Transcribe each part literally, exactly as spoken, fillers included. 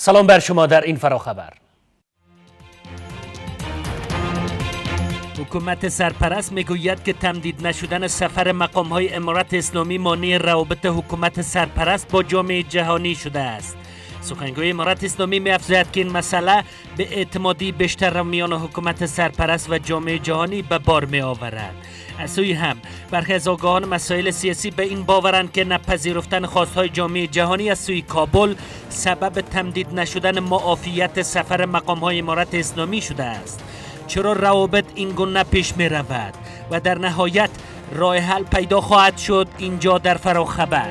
سلام بر شما در این فراخبر. حکومت سرپرست میگوید که تمدید نشدن سفر مقام‌های امارت اسلامی مانع روابط حکومت سرپرست با جامعه جهانی شده است. سخنگوی امارت اسلامی می‌افزاید که این مسئله به اعتمادی بیشتر میان حکومت سرپرست و جامعه جهانی به بار می‌آورد. از سوی هم برخی از آگاهان مسائل سیاسی به این باورند که نپذیرفتن خواستهای جامعه جهانی از سوی کابل سبب تمدید نشدن معافیت سفر مقام‌های امارت اسلامی شده است. چرا روابط این گونه پیش می رود و در نهایت راه حل پیدا خواهد شد؟ اینجا در فراخبر.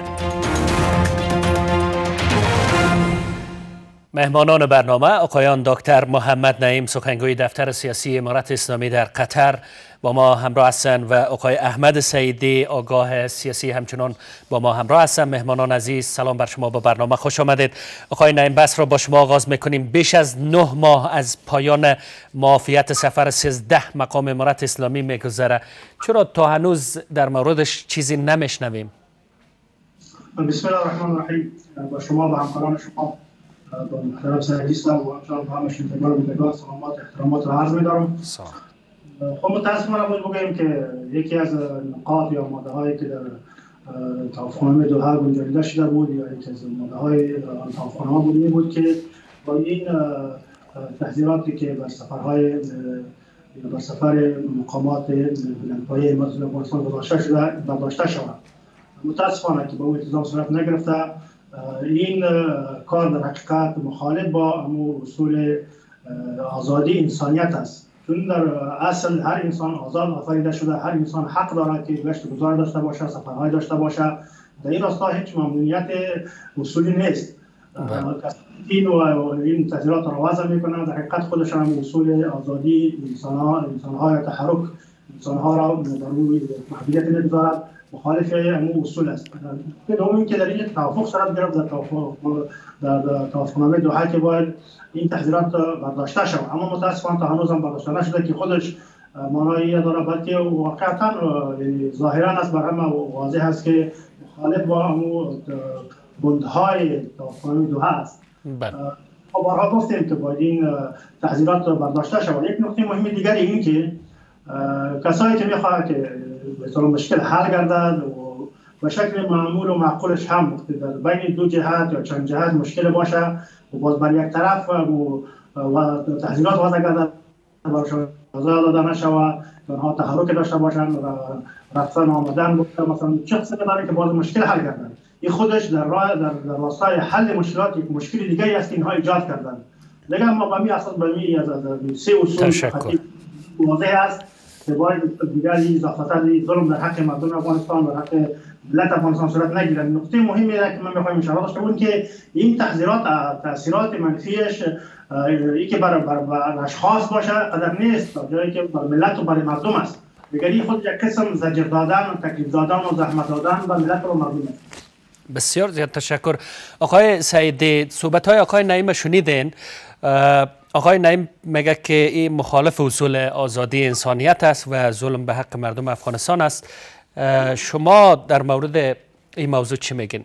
مهمانان برنامه آقایان دکتر محمد نعیم سخنگوی دفتر سیاسی امارت اسلامی در قطر با ما همراه هستند و آقای احمد سعیدی آگاه سیاسی همچنان با ما همراه هستند. مهمانان عزیز سلام بر شما، با برنامه خوش آمدید. آقای نعیم بحث را با شما آغاز میکنیم. بیش از نه ماه از پایان معافیت سفر سیزده مقام امارت اسلامی میگذره، چرا تا هنوز در موردش چیزی نمیشنویم؟ بسم الله الرحمن الرحیم. با شما و همکاران شما با محترم سعیدی صاحب و همچنان با همه شنوندگان و بینندگان سلامات احترامات را عرض می‌دارم. خب متاسفانه باید بگوییم که یکی از نقاط یا ماده هایی که در توافقنامه دوحه گنجانیده شده بود یا یکی از ماده های توافقنامه بود این بود که با این تحذیراتی که بر سفرهای بر سفر مقامات بلندپایه امارت اسلامی افغانستان گذاشته شده برداشته شود. متاسفانه که با اون التزام صورت نگرفته. این کار در حقیقت مخالف با اصول آزادی انسانیت است، چون در اصل هر انسان آزاد آفریده شده، هر انسان حق دارد که گشت گذار داشته باشه، سفرهای داشته باشه. در این راستا هیچ ممنوعیت اصولی نیست. این و این تحذیرات را وضع میکنند، در حقیقت خودشان هم اصول آزادی انسانها انسانهای تحرک انسانها را در روی محدودیت نگذارد، مخالف این اصول است. دوم که در این توافق صورت گرفت در توافق در توافقنامه دوحه که باید این تحذیرات برداشته شود، اما متاسفانه تا هنوز هم برداشته نشده که خودش معنایی داره، بلکه واقعا ظاهرا است بر همه واضح است که مخالف با اون بندهای توافقنامه دوحه است. ما بارها گفتیم که باید این تحذیرات برداشته شود. یک نکته مهم دیگری این که کسایی که میخواهند که به طور مشکل حل گردد و به شکل معمول و معقولش هم در بین دو جهت یا چند جهت مشکل باشه و باز بر یک طرف و تحذیرات وضع گردد برشان اجازه داده نشود که آنها تحرک داشته باشند و رفتن آمدن مثلا چه قسم داره که باز مشکل حل گردد. این خودش در راه در, در راستای حل مشکلات یک مشکل دیگری است که اینها ایجاد کردن. دیگه ما به می اساس به می از سه اصول واضح است که باید دیگری اضافه‌تر ظلم در حق مردم افغانستان و حق ملت افغانستان صورت نگیرد. نکته مهمی است که من می‌خوایم اشاره داشته باشم که این تحذیرات تاثیرات منفیش ای که بر بر اشخاص باشه قدر نیست، تا جایی که بر ملت و بر مردم است. دیگری خود یک قسم زجر دادن و تکلیف دادن و زحمت دادن به ملت و مردم است. بسیار زیاد تشکر. آقای سعیدی، صحبت‌های آقای نعیم شنیدین. آقای نعیم میگه که این مخالف اصول آزادی انسانیت است و ظلم به حق مردم افغانستان است. شما در مورد این موضوع چی میگین؟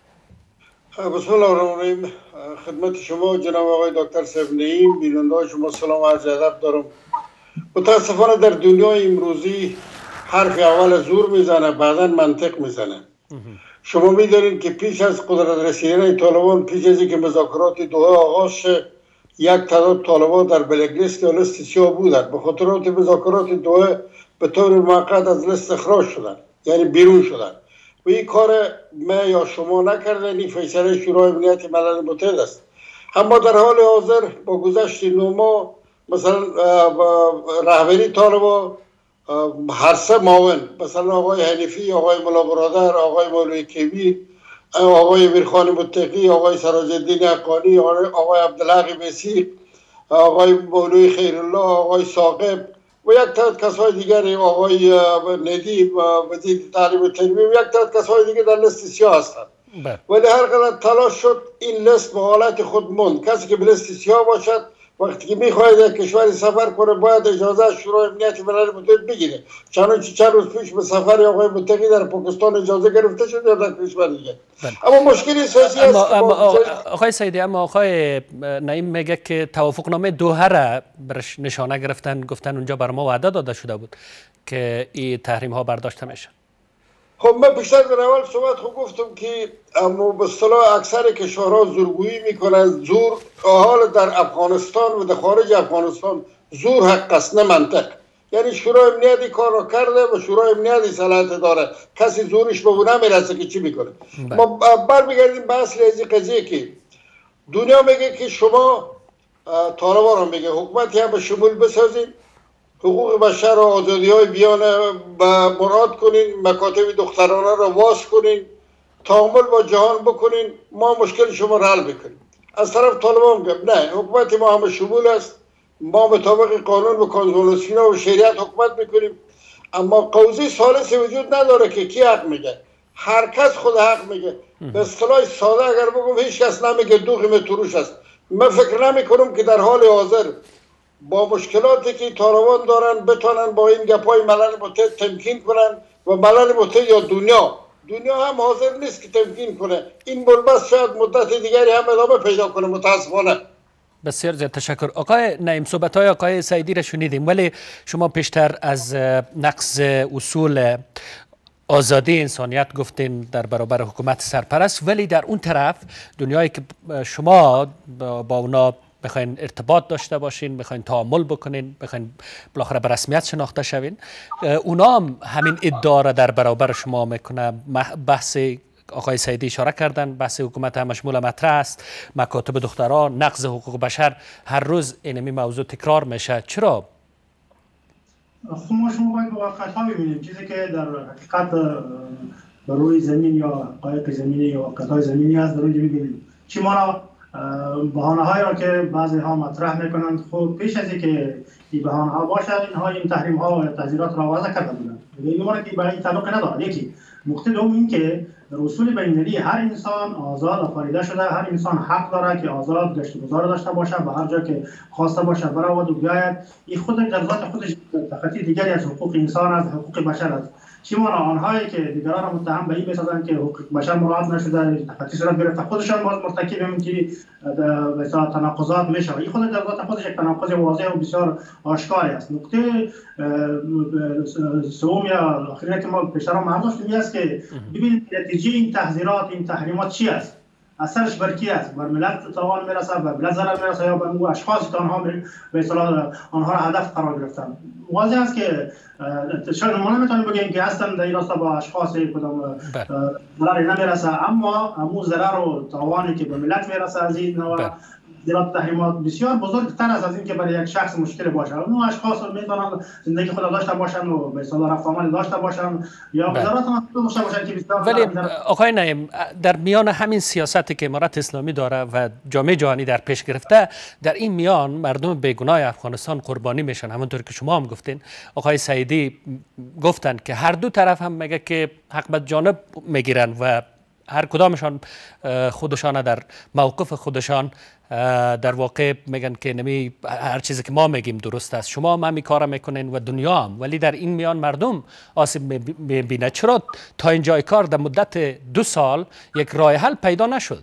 بسم الله الرحمن الرحیم. خدمت شما جناب آقای دکتر صاحب نعیم، بیننده شما سلام و عرض ادب دارم. متاسفانه در دنیای امروزی حرف اول زور میزنه، بعدا منطق میزنه. شما میدونید که پیش از قدرت رسیدن طالبان، پیش از اینکه مذاکرات دوحه آغاز شه، یک تعداد طالبان در بلک لیست یا لیست سیاه بودند. به خاطر مذاکرات دوحه به طور موقت از لیست اخراج شدند، یعنی بیرون شدند. و این کار ما یا شما نکردن، این فیصله شورای امنیت ملل متحد است. اما در حال حاضر با گذشت نه ماه مثلا رهبری طالبان هر سه معاون، مثلا آقای حنیفی، آقای ملا برادر، آقای مولوی کبیر، آقای امیرخان متقی، آقای سراج الدین حقانی، آقای عبدالحق مسیح، آقای مولوی خیرالله، آقای ثاقب و یک تعداد کسای دیگر، آقای ندیم وزیر تعلیم و تربیه و یک تعداد کسای دیگر در لیست سیاه هستند. ولی هر قدر تلاش شد این لیست به حالت خود ماند. کسی که به لیست سیاه باشد وقتی که میخواهد یک کشور سفر کنه باید اجازه از شورای امنیت ملل متحد بگیره. چنانچه چند روز پیش به سفر آقای متقی در پاکستان اجازه گرفته شد یا در کشور دیگه. اما مشکلی سیاسی است. اما آقای سیدی، اما آقای نعیم میگه که توافقنامه دوحه را برش نشانه گرفتن، گفتن اونجا بر ما وعده داده شده بود که این تحریم ها برداشته میشه. خب من بیشتر در اول صحبت خود گفتم که اما به اصطلاح اکثر کشورها زورگویی میکنند. زور حال در افغانستان و در خارج افغانستان زور حق است نه منطق. یعنی شورای امنیتی کار را کرده و شورای امنیتی صلاحیت داره، کسی زورش به اون نمیرسه که چی میکنه. ما برمیگردیم به اصل از قضیه که دنیا میگه که شما طالبان هم میگه حکومتی هم به شمول بسازید، حقوق بشر و آزادی های بیان به مراد کنین، مکاتب دخترانه را واس کنین، تعامل با جهان بکنین، ما مشکل شما را حل بکنیم. از طرف طالبان میگه نه، حکومت ما همه شمول است، ما مطابق قانون و کانستیتوسیون و شریعت حکومت میکنیم. اما قوزی ثالثی وجود نداره که کی حق میگه. هر کس خود حق میگه. به اصطلاح ساده اگر بگم هیچ کس نمیگه دوغ تروش است. من فکر نمی کنم که در حال حاضر با مشکلاتی که طالبان دارن بتونن با این گپای ملل متحد تمکین کنن و ملل متحد یا دنیا دنیا هم حاضر نیست که تمکین کنه. این بنبست شاید مدت دیگری هم ادامه پیدا کنه متاسفانه. بسیار زیاد تشکر. آقای نعیم، صحبت‌های آقای سعیدی را شنیدیم، ولی شما پیشتر از نقض اصول آزادی انسانیت گفتین در برابر حکومت سرپرست، ولی در اون طرف دنیایی که شما با اونا بخواین ارتباط داشته باشین، بخواین تعامل بکنین، بخواین بالاخره به رسمیت شناخته شوین، اونا هم همین ادعا را در برابر شما میکنه. بحث آقای سعیدی اشاره کردن، بحث حکومت هم مشمول مطرح است، مکاتب دختران، نقض حقوق بشر، هر روز اینمی موضوع تکرار میشه. چرا؟ خب ما شما باید واقعیت ها ببینیم. چیزی که در حقیقت بر روی زمین یا قایق زمینی یا قطعه زمینی هست در اونجا ببینیم. چی ما بهانه هایی را که بعضی ها مطرح میکنند، خب پیش از اینکه این بهانه ها باشد اینها این تحریم ها و تحذیرات را وضع کرده بودند. این ما که به این تعلق ندارد. یکی نکته دوم این که در اصول بین‌المللی هر انسان آزاد آفریده شده، هر انسان حق داره که آزاد گشت و گذار داشته باشه، به هر جا که خواسته باشه برود و بیاید. این خود در ذات خودش تخطی دیگری از حقوق انسان است، حقوق بشر است. چی مانا آنهایی که دیگران را متهم به این می‌سازند که حقوق بشر مراعات نشده، تخطی صورت گرفته، خودشان باز مرتکب این که مثلا تناقضات میشه. این خود در ذات خودش یک تناقض واضح و بسیار آشکاری است. نکته سوم یا آخری که ما پیشتر هم داشتیم است که ببینید نتیجه این تحذیرات، این تحریمات چی است؟ اثرش بر کی است؟ بر ملت تاوان میرسه، بر ملت ضرر میرسه یا بر اشخاصی که آنها به اصطلاح آنها را هدف قرار گرفتن؟ واضح است که شاید ما نمیتونیم بگیم که اصلا در این راستا با اشخاص کدام ضرری نمیرسه، اما همون ضرر و تاوانی که به ملت میرسه از این نوع زیاد تحریمات بسیار بزرگتر است از این که برای یک شخص مشکل باشه. اون اشخاص میتونن زندگی خود داشته باشن و به اصطلاح رفت آمد داشته باشن یا وزارت هم داشته باشن که بسیار. ولی آقای نعیم، در میان همین سیاستی که امارت اسلامی داره و جامعه جهانی در پیش گرفته، در این میان مردم بیگناه افغانستان قربانی میشن. همونطور که شما هم گفتین، آقای سعیدی گفتن که هر دو طرف هم میگه که حق به جانب میگیرن و هر کدامشان خودشان در موقف خودشان در واقع میگن که نمی هر چیزی که ما میگیم درست است. شما هم همین کارا میکنین و دنیا هم، ولی در این میان مردم آسیب میبینه. چرا تا اینجای کار در مدت دو سال یک راه حل پیدا نشد؟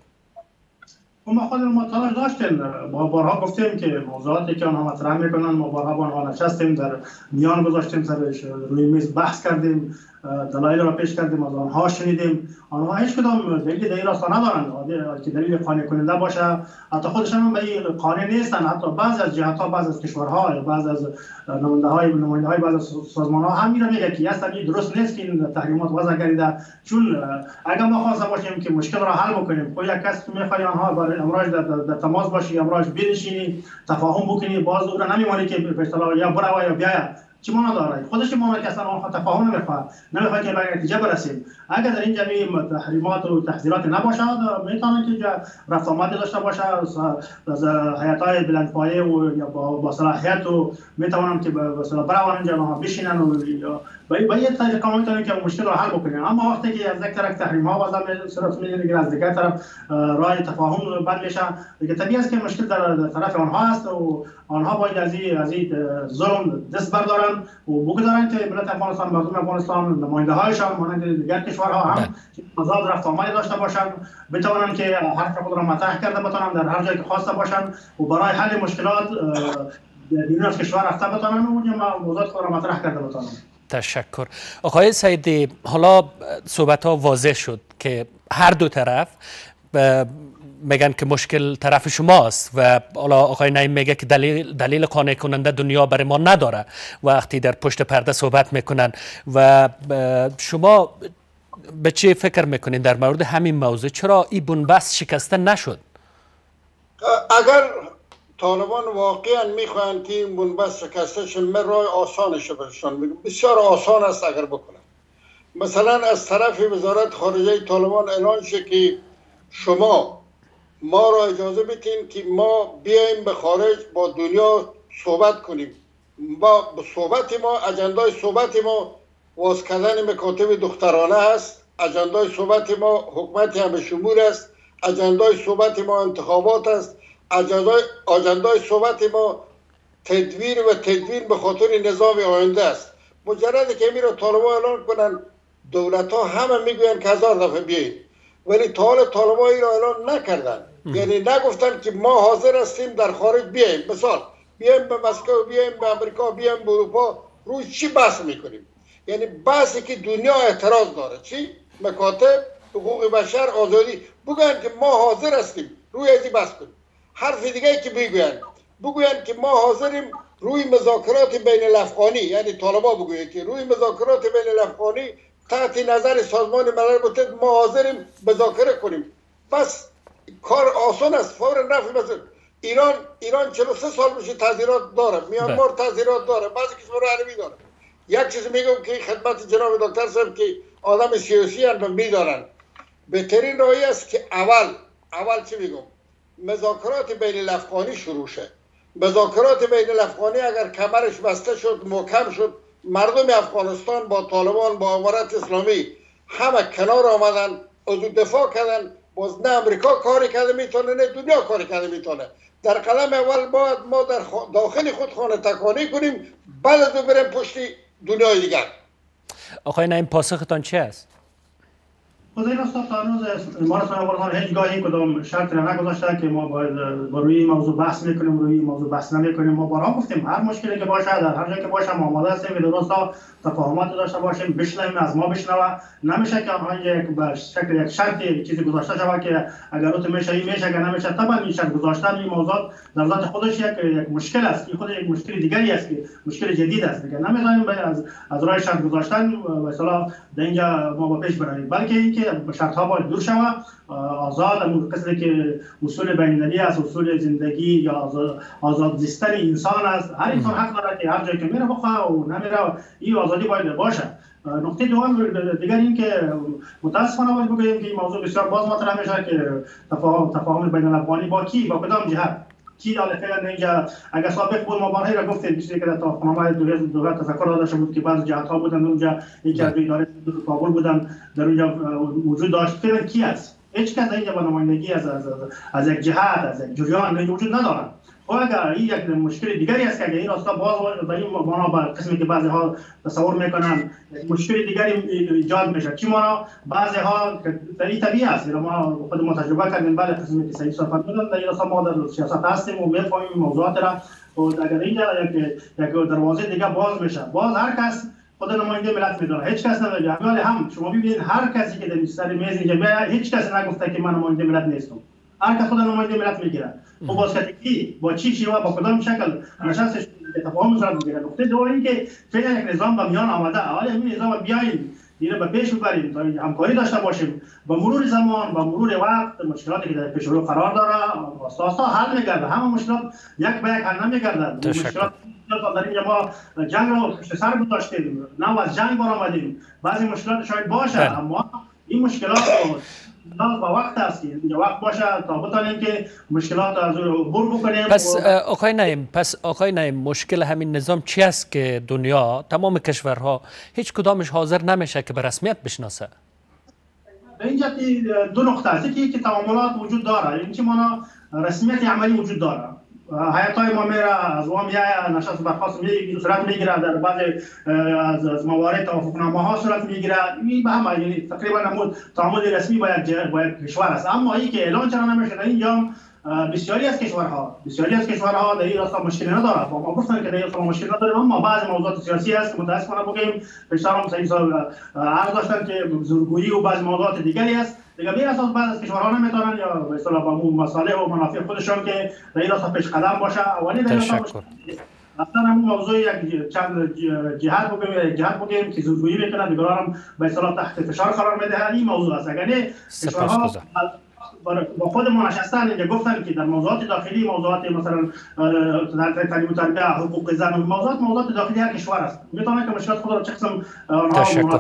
ما خود ما تلاش داشتیم، ما بارها گفتیم که موضوعاتی که آنها مطرح میکنن ما بارها با آنها نشستیم، در میان گذاشتیم، سرش روی میز بحث کردیم، دلایل را پیش کردیم، از آنها شنیدیم. آنها هیچ کدام دلیل در این راستا ندارند که دلیل قانع کننده باشه. حتی خودشان هم به این قانع نیستن. حتی بعض از جهت‌ها، بعض از کشورها یا بعض از نماینده‌های نماینده‌های بعض از سازمان‌ها هم میره میگه که اصلا این درست نیست که این تحریمات وضع گردیده، چون اگر ما خواسته باشیم که مشکل را حل بکنیم، خب یک کس که می‌خواد آنها برای امروز در, در تماس باشی، امروز بنشینی، تفاهم بکنی، باز او را نمی‌مانی که به اصطلاح یا برو یا بیا. چی ما نداره؟ خودش ما که اصلا آنها تفاهم نمیخواد، نمیخواد که به نتیجه برسیم. اگر در این جمعی تحریمات و تحذیرات نباشد، میتونه که رفت آمد داشته باشه از هیئت‌های بلندپایه و یا با صلاحیت و میتونن که به اصطلاح برای اینجا ما بشینن و با یه طریقه میتونیم که مشکل رو حل بکنیم. اما وقتی که از یک طرف تحریم ها وضع صورت میگیره، از دیگر طرف راه تفاهم بند میشه، دیگه طبیعی است که مشکل در طرف آنها است و آنها باید از این از این ظلم دست بردارن و بگذارن که ملت افغانستان، مردم افغانستان، نماینده هایشان مانند دیگر کشورها هم آزاد رفت آمد داشته باشند، بتوانند که حرف خود را مطرح کرده بتوانند در هر جایی که خواسته باشند و برای حل مشکلات بیرون از کشور رفته بتوانند و موضوعات خود را مطرح کرده بتوانند. تشکر. آقای سعیدی، حالا صحبت ها واضح شد که هر دو طرف میگن که مشکل طرف شماست و حالا آقای نعیم میگه که دلیل دلیل قانع کننده دنیا برای ما نداره وقتی در پشت پرده صحبت میکنن. و شما به چه فکر میکنین در مورد همین موضوع؟ چرا این بنبست شکسته نشد؟ اگر طالبان واقعا میخواهند که این بنبست شکسته شد، من راه آسانش برشان میگم، بسیار آسان است اگر بکنن. مثلا از طرف وزارت خارجه طالبان اعلان شد که شما ما را اجازه بدین که ما بیایم به خارج با دنیا صحبت کنیم. با صحبت ما، اجندای صحبت ما واز کردن مکاتب دخترانه است، اجندای صحبت ما حکومت همه شمول است، اجندای صحبت ما انتخابات است، اجندای اجندای صحبت ما تدویر و تدوین به خاطر نظام آینده است. مجرد که میره طالبان اعلان کنن، دولت ها همه میگوین که هزار دفعه بیایید، ولی تا حال طالبان این را اعلان نکردن. یعنی نگفتن که ما حاضر هستیم در خارج بیاییم. مثال بیایم به مسکو، بیایم به امریکا، بیایم به اروپا، روی چی بحث میکنیم؟ یعنی بحثی که دنیا اعتراض داره، چی؟ مکاتب، حقوق بشر، آزادی، بگوین که ما حاضر هستیم روی ازی بحث کنیم. حرف دیگه که بگوین بگوین که ما حاضریم روی مذاکرات بین الافغانی، یعنی طالبا بگوین که روی مذاکرات بین الافغانی تحت نظر سازمان ملل متحد ما حاضریم مذاکره کنیم. بس کار آسان است، فورا رفت. مثلا ایران ایران چهل و سه سال میشه تعزیرات داره، میانمار تعزیرات داره، بعضی کشورها عربی داره. یک چیز میگم که خدمت جناب دکتر صاحب که آدم سیاسی هم میدارن، بهترین راهی است که اول اول چی میگم، مذاکرات بین الافغانی شروع شه. مذاکرات بین الافغانی اگر کمرش بسته شد، محکم شد، مردم افغانستان با طالبان، با امارت اسلامی همه کنار آمدن، از دفاع کردن، باز نه امریکا کاری کرده میتونه نه دنیا کاری کرده میتونه. در قدم اول باید ما در داخل خود خانه تکانی کنیم، بعد از بریم پشت دنیای دیگر. آقای نعیم، پاسختان چی است؟ خود این استاد تا هنوز امارات افغانستان هیچ گاهی کدام شرط را نگذاشته که ما باید با روی این موضوع بحث میکنیم، روی این موضوع بحث نمیکنیم. ما بارها گفتیم هر مشکلی که باشه، در هر جایی که باشه ما آماده هستیم که درست تفاهمات داشته باشیم، بشنویم، از ما بشنوه. نمیشه که آنها یک به شکل یک شرطی چیزی گذاشته شود که اگر تو میشه این میشه، اگر نمیشه. طبعا این شرط گذاشتن این موضوع در ذات خودش یک یک مشکل است، این خود یک مشکل دیگری است که مشکل جدید است دیگه. نمیذاریم از از راه شرط گذاشتن به اصطلاح در اینجا ما با پیش برویم، بلکه اینکه شرط ها باید دور شود. آزاد اون قصدی که اصول بین‌المللی است، اصول زندگی یا آزاد, آزاد زیستن انسان است. هر انسان حق داره که هر جایی که میره بخواه و نمیره، این آزادی باید باشه. نقطه دوم دیگر این که متاسفانه باید بگوییم که این موضوع بسیار باز مطرح میشه که تفاهم تفاهم بین الافغانی با کی، با کدام جهت، کی داره فعلا اینجا. اگر سابق بود ما بارها را گفتیم، چیزی که در تفاهمات دولت تذکر داده شده بود که بعضی جهت ها بودن اونجا، یکی از اداره کابل بودن در اونجا وجود داشت. فعلا کی است؟ هیچ کس اینجا با نمایندگی از از از یک جهت، از یک جریان وجود ندارد. و اگر این یک مشکل دیگری است که اگر این راستا باز به این معنا به قسمی که بعضی ها تصور میکنن مشکل دیگری ایجاد میشه، چی معنا؟ بعضی ها در این طبیعی است، ما خود ما تجربه کردیم. بله، قسمی که سعید صحبت می‌کنن در این راستا ما در سیاست هستیم و میفهمیم موضوعات را. و اگر اینجا یک یک دروازه دیگه باز میشه، باز هر کس خود نماینده ملت میدونه، هیچ کس نمیگه. ولی هم شما ببینید هر کسی که در سر میز اینجا میاد، هیچ کس نگفته که من نماینده ملت نیستم. هر کس خود نماینده ملت میگیره. و واسطگی با چی شیوه، با کدام شکل نشستش تفاهم صورت میگیره. نقطه دوم این که فعلا یک نظام به میان آمده، حالا همین نظام بیایم اینو به پیش ببریم تا همکاری داشته باشیم. با مرور زمان، با مرور وقت، مشکلاتی که در پیش رو قرار داره آساسا حل میگرده. همه مشکلات یک به یک حل نمیگردد. مشکلات در اینجا ما جنگ رو پشت سر گذاشتیم، نه از جنگ برآمدیم. بعضی مشکلات شاید باشه، اما این مشکلات رو نه با وقت است که اینجا وقت باشه تا بتانیم که مشکلات از عبور بکنیم. پس آقای نعیم پس آقای نعیم مشکل همین نظام چی است که دنیا تمام کشورها هیچ کدامش حاضر نمیشه که به رسمیت بشناسه؟ به اینجا دو نقطه است که تعاملات وجود داره، این که ما رسمیت عملی وجود داره. حیاتای ما میره از وام یا نشست برخواست می صورت میگیره، در بعض از از موارد توافقنامه ها صورت میگیره، این به هم یعنی تقریبا نمود تعامل رسمی با یک با یک کشور است. اما این که اعلان چرا نمیشه در اینجا بسیاری از کشورها بسیاری از کشورها در این راستا مشکلی نداره. ما گفتن که در این راستا مشکل نداره، اما بعض موضوعات سیاسی است که متاسفانه بگیم پیشترم سه سال عرض داشتن که زورگویی و بعض موضوعات دیگری است. دیگه به اساس بعض از کشورها نمیتونن یا به اصطلاح با مصالح و منافع خودشان که در این راستا پیش قدم باشه. اولی در این راستا اصلا همون موضوع یک چند جهت بگیم جهت بگیم که زورگویی میکنه، دیگران هم به اصطلاح تحت فشار قرار میده. این موضوع است. اگر نه کشورها با خود ما نشستن اینجا گفتن که در موضوعات داخلی، موضوعات مثلا در تعلیم و تربیه، حقوق زن و موضوعات موضوعات داخلی هر کشور است، میتونه که مشکلات خود را چه قسم تشکر.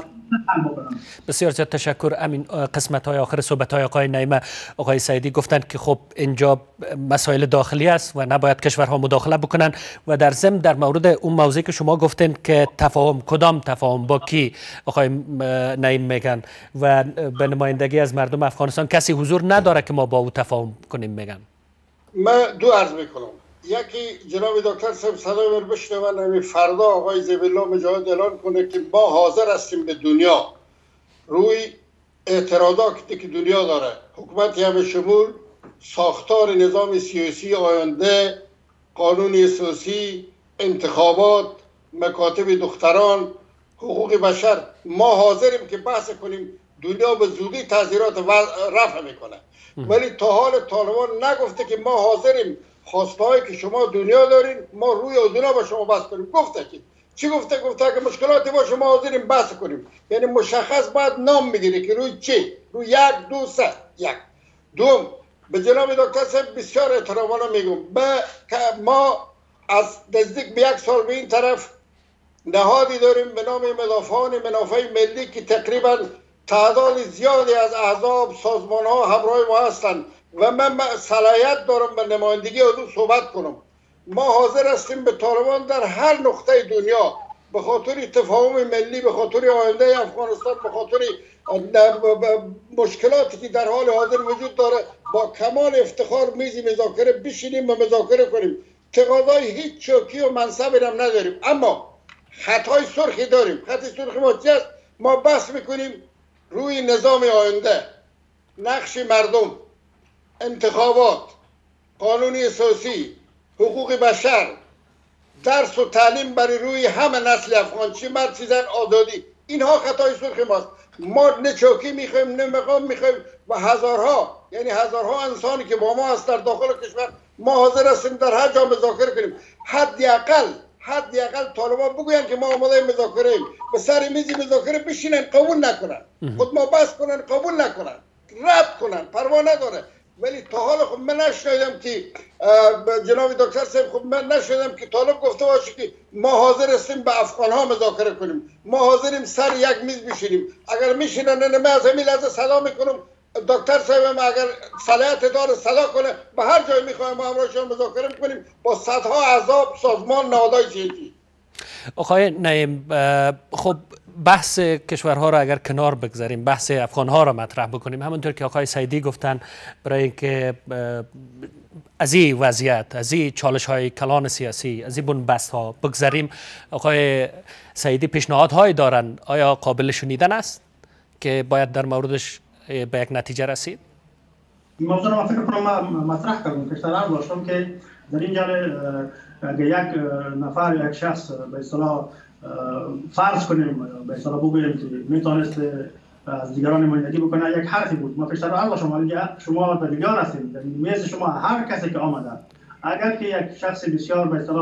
بسیار زیاد تشکر. امین قسمت های آخر صحبت های آقای نعیم، آقای سعیدی گفتند که خب اینجا مسائل داخلی است و نباید کشورها مداخله بکنن و در ضمن در مورد اون موضوعی که شما گفتین که تفاهم، کدام تفاهم با کی آقای نعیم میگن و به نمایندگی از مردم افغانستان کسی حضور نداره که ما با او تفاهم کنیم میگن؟ من دو عرض میکنم. یکی جناب دکتر صاحب صدای من بشنون، فردا آقای ذبیح الله مجاهد اعلان کنه که ما حاضر هستیم به دنیا روی اعتراضاتی که دنیا داره، حکومت همه شمول، ساختار نظام سیاسی آینده، قانون اساسی، انتخابات، مکاتب دختران، حقوق بشر، ما حاضریم که بحث کنیم. دنیا به زودی تعذیرات رفع میکنه، ولی تا حال طالبان نگفته که ما حاضریم خواستهایی که شما دنیا دارین ما روی اذونا با شما بحث کنیم. گفته که چی گفته؟ گفته که مشکلاتی با شما حاضریم بحث کنیم. یعنی مشخص باید نام بگیره که روی چی؟ روی یک دو سه. یک دوم، به جناب دکتر صاحب بسیار احترامانه میگم، به ما از نزدیک به یک سال به این طرف نهادی داریم به نام مدافعان منافع ملی که تقریبا تعداد زیادی از احزاب، سازمان ها همراه ما هستند و من صلاحیت دارم به نمایندگی از اون صحبت کنم. ما حاضر هستیم به طالبان در هر نقطه دنیا به خاطر تفاهم ملی، به خاطر آینده افغانستان، به خاطر مشکلاتی که در حال حاضر وجود داره با کمال افتخار میزی مذاکره بشینیم و مذاکره کنیم. تقاضای هیچ چوکی و منصبی هم نداریم، اما خطای سرخی داریم. خط سرخ ما چیست؟ ما بحث میکنیم روی نظام آینده، نقش مردم، انتخابات، قانون اساسی، حقوق بشر، درس و تعلیم برای روی همه نسل افغان، چی مرد چی زن، آزادی. اینها خطای سرخ ماست. ما نه چوکی میخوایم نه مقام میخوایم و هزارها یعنی هزارها انسانی که با ما هست در داخل کشور ما حاضر هستیم در هر جا مذاکره کنیم. حداقل حداقل طالبان بگوین که ما آماده مذاکره ایم، به سر میز مذاکره بشینن، قبول نکنن، خود ما بس کنن، قبول نکنن، رد کنن، پروا نداره. ولی تا حالا خب من نشنیدم که جناب دکتر صاحب خب من نشنیدم که طالب گفته باشه که ما حاضر هستیم با افغان ها مذاکره کنیم، ما حاضریم سر یک میز بشینیم. اگر میشینن نه من از همین لحظه صدا میکنم دکتر صاحب اگر صلاحیت داره صدا کنه، به هر جای میخوایم با همراهشون مذاکره کنیم با صدها احزاب، سازمان، نهادهای سیاسی. آقای نعیم، خب بحث کشورها را اگر کنار بگذاریم، بحث افغانها را مطرح بکنیم، همونطور که آقای سعیدی گفتن، برای اینکه از این وضعیت، از این چالش های کلان سیاسی، از این بنبست ها بگذاریم، آقای سعیدی پیشنهادهایی دارن، آیا قابل شنیدن است که باید در موردش به یک نتیجه رسید؟ این موضوع را فکر کنم مطرح کردم، پیشتر داشتم که در اینجا اگر یک نفر یک شخص به اصطلاح فرض کنیم به اصطلاح بگوییم که میتونست از دیگران نمایندگی بکنه، یک حرفی بود. ما پیشتر عرض شما شما در دیگر هستید، در میز شما هر کسی که آمده اگر که یک شخص بسیار به اصطلاح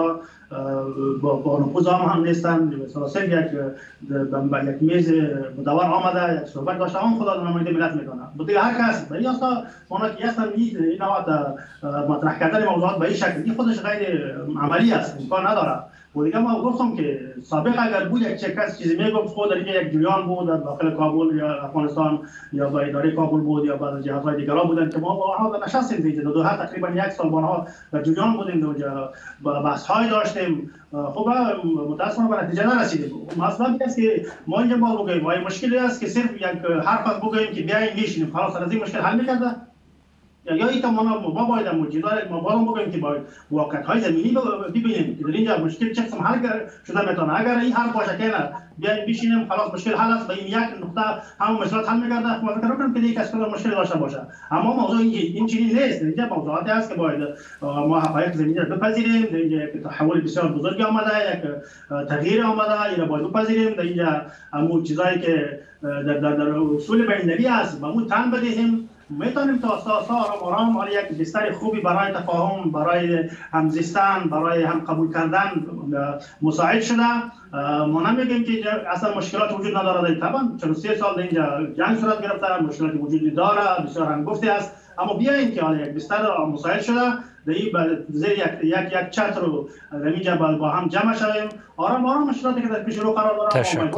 با با نفوذ هم هم نیستن. سراسر یک یک میز مدور آمده یک صحبت داشته هم خدا نماینده ملت میکنه. دیگه هر کس ولی اصلا اونا که اصلا این نوع مطرح کردن موضوعات به این شکل این خودش غیر عملی است، امکان نداره. و دیگه ما گفتم که سابق اگر بود یک کس چیزی میگفت خود در یک جریان بود در داخل کابل یا افغانستان یا با اداره کابل بود یا با جهات‌های دیگر بودن که ما با آنها نشستیم دیگه دو دو تقریبا یک سال با آنها در جریان بودیم اونجا بحث‌های داشتیم. خب متأسفانه به نتیجه نرسیدیم. مثلا این است که ما اینجا ما بگیم ما مشکلی است که صرف یک حرف بگیم که بیاین میشینیم خلاص از این مشکل حل می‌کرده یا اینکه ما ما باید موجودات ما باید بگیم که باید واقعیت‌های زمینی ببینیم که در اینجا مشکل چه قسم حل شده میتونه. اگر این حرف باشه که نه بیاین بشینیم خلاص مشکل حل است به این یک نقطه همون مشکلات حل می‌گرده. ما فکر می‌کنم که یک کس مشکل داشته باشه، اما موضوع این چیزی نیست. اینجا موضوعاتی است که باید ما حقایق زمینی را بپذیریم. در اینجا یک تحول بسیار بزرگی آمده، یک تغییر آمده، این باید بپذیریم. در اینجا همون چیزایی که در در اصول بین‌المللی است با اون تن بدهیم. میتونیم تا اساس آرام آرام آره یک بستر خوبی برای تفاهم، برای همزیستن، برای هم قبول کردن مساعد شده. ما نمیگیم که اصلا مشکلات وجود نداره. طبعا چون سه سال اینجا جنگ صورت گرفته، مشکلات وجودی داره، بسیار هنگفتی است، اما بیاین که آره یک بستر مساعد شده در این زیر یک یک یک چتر رو اینجا با هم جمع شویم، آرام آرام مشکلاتی که در پیش رو قرار داره. تشکر.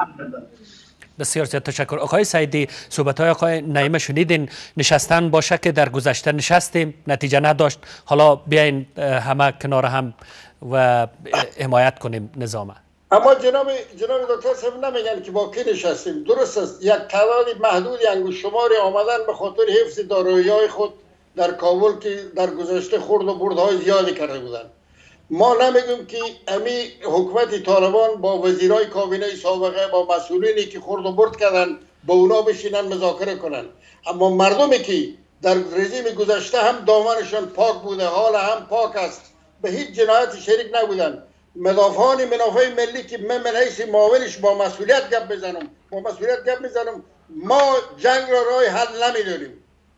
بسیار زیاد تشکر. آقای سعیدی، صحبت های آقای نعیم شنیدین. نشستن باشه که در گذشته نشستیم نتیجه نداشت، حالا بیاین همه کنار هم و حمایت کنیم نظام. اما جناب جناب دکتر صاحب نمیگن که با کی نشستیم. درست است یک تعداد محدودی انگشت شماری آمدن به خاطر حفظ دارایی‌های خود در کابل که در گذشته خورد و بردهای زیادی کرده بودند. ما نمیگیم که امی حکومت طالبان با وزیرای کابینه سابقه با مسئولینی که خورد و برد کردن با اونا بشینن مذاکره کنن، اما مردمی که در رژیم گذشته هم دامنشان پاک بوده حال هم پاک است، به هیچ جنایتی شریک نبودن. مدافعان منافع ملی که من من حیث معاونش با مسئولیت گپ بزنم با مسئولیت گپ بزنم ما جنگ را راه حل نمیدونیم.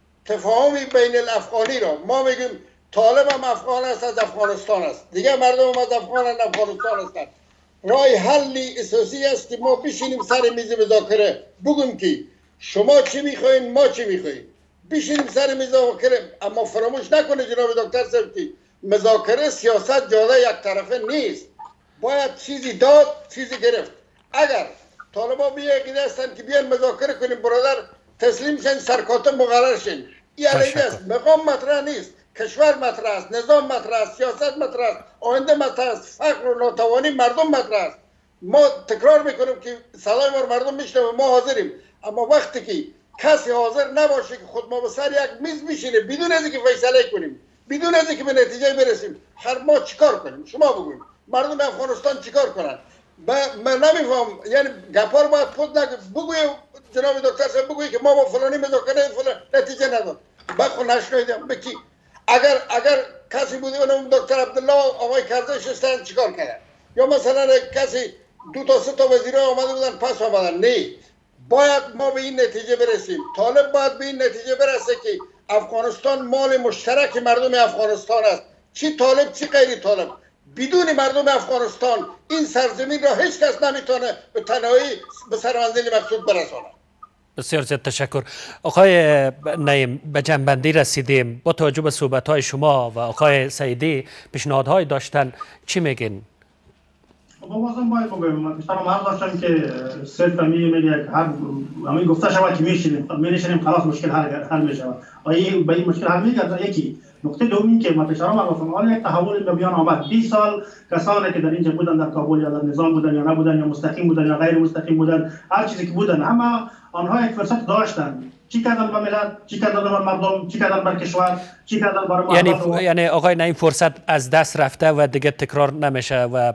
تفاهمی بین الافغانی را ما میگیم طالب هم افغان است، از افغانستان است، دیگه مردم هم از افغان هم افغانستان هستند. راه حلی اساسی است که ما بشینیم سر میز مذاکره بگیم که شما چی میخواین ما چی میخوایم، بشینیم سر میز مذاکره. اما فراموش نکنه جناب دکتر صاحب که مذاکره سیاست جاده یک طرفه نیست، باید چیزی داد چیزی گرفت. اگر طالبان بیاین هستند که بیان مذاکره کنیم برادر تسلیم شن سرکاتب مقرر شن، این علیه است. مقام مطرح نیست، کشور مطرح است، نظام مطرح است، سیاست مطرح است، آینده مطرح است، فقر و ناتوانی مردم مطرح است. ما تکرار میکنیم که صدای ما مردم میشنوه، ما حاضریم، اما وقتی که کسی حاضر نباشه که خود ما به سر یک میز بشینیم بدون از اینکه فیصله کنیم، بدون از اینکه به نتیجه برسیم، هر ما چیکار کنیم؟ شما بگوید مردم افغانستان چیکار کنن؟ من نمیفهم، یعنی گپار باید خود نگه بگویم جناب دکتر صاحب بگویی که ما با فلانی مذاکره فلان نتیجه نداد. بخو نشنیدم بکی اگر اگر کسی بود اونم دکتر عبدالله آقای کرزی شستن چیکار کردن؟ یا مثلا کسی دو تا سه تا وزیرا آمده بودن پس آمدن. نه، باید ما به این نتیجه برسیم. طالب باید به این نتیجه برسه که افغانستان مال مشترک مردم افغانستان است، چی طالب چی غیر طالب. بدون مردم افغانستان این سرزمین را هیچ کس نمیتونه به تنهایی به سرمنزل مقصود برسانه. بسیار زیاد تشکر. آقای نعیم، به جنبندی رسیدیم. با توجه به صحبت‌های شما و آقای سعیدی پیشنهادهای داشتن، چی میگین؟ ما بازم باید بگویم، من هم داشتم که صرف می میگه هر همین گفته شود که میشینیم میشینیم خلاص مشکل حل حل میشه. آیا به این مشکل حل میگه؟ یکی نقطه دومی که متشارم گفتم حالا یک تحول به بیان آمد. بیست سال کسانی که در اینجا بودن در کابل یا در نظام بودن یا نبودن یا مستقیم بودن یا غیر مستقیم بودن، هر چیزی که بودن اما آنها یک فرصت داشتن. چی کردن به ملت، چی کردن به مردم، چی کردن بر کشور، چی کردن برای یعنی و... یعنی آقای نعیم فرصت از دست رفته و دیگه تکرار نمیشه و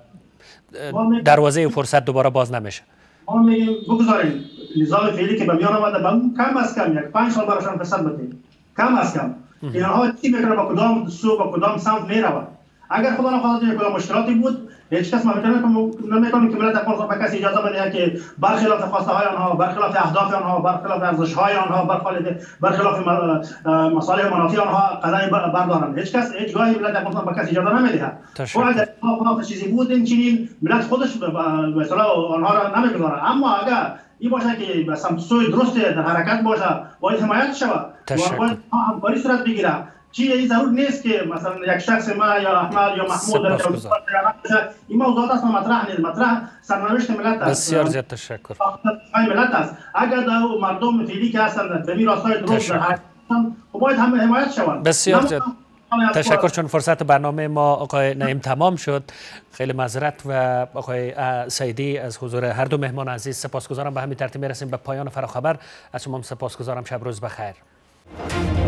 دروازه فرصت دوباره باز نمیشه. ما میگیم بگذاریم نظام فعلی که به میان آمده به کم از کم یک پنج سال براشون فرصت بدیم، کم از کم اینها چی میکنه با کدام سو با کدام سمت میرود. اگر خدا نخواهد کدام مشکلاتی بود هیچ کس نمیتونه که ملت افغانستان به کسی اجازه بده که برخلاف خواسته های آنها، برخلاف اهداف آنها، برخلاف ارزش های آنها، برخلاف برخلاف مصالح منافع آنها قدم بردارند. هیچ کس هیچ گاهی ملت افغانستان به کسی اجازه نمیده. و اگر خدا چیزی بود این چنین ملت خودش به اصطلاح آنها را نمیگذاره. اما اگر این باشه که به سمت سوی درست در حرکت باشه باید حمایت شود و باید همکاری صورت بگیره. چی این ضرور نیست که مثلا یک شخص ما یا احمد یا محمود این موضوعات است مطرح نیست، مطرح سرنوشت ملت است. بسیار زیاد تشکر. ملت است. اگر در مردم فعلی که هستند در این راستای درست در حرکت هستند باید هم حمایت شوند. بسیار زیاد تشکر. چون فرصت برنامه ما آقای نعیم تمام شد، خیلی معذرت و آقای سیدی از حضور هر دو مهمان عزیز سپاسگزارم. به همین ترتیب میرسیم به پایان فراخبر. از شما سپاسگزارم. شب روز بخیر.